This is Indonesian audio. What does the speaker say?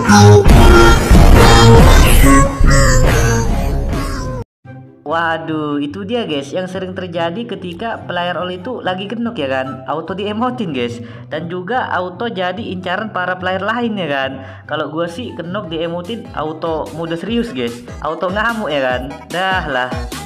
Waduh, itu dia guys yang sering terjadi ketika player Oli itu lagi genok ya kan, auto diemotin guys, dan juga auto jadi incaran para player lain ya kan. Kalau gua sih genok diemotin auto mode serius guys, auto ngamuk ya kan, dah lah.